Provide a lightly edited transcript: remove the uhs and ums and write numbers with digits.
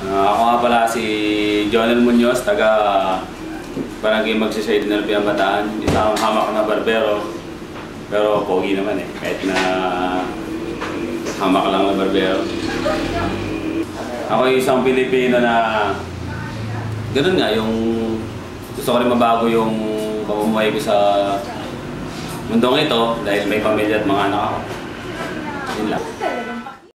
Ako nga pala si Jonnel Muñoz, taga Barangay Magsisay ng Bataan. Isang hamak na barbero. Pero pogi naman eh, kahit na hamak lang na barbero. Ako yung isang Filipino na ganoon nga, yung gusto ko rin mabago yung pamumuhay ko sa mundong ito dahil may pamilya at mga anak ako. Yun lang.